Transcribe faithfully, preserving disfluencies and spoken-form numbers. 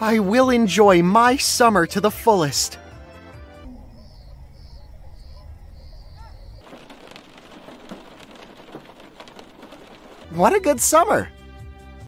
I will enjoy my summer to the fullest. What a good summer!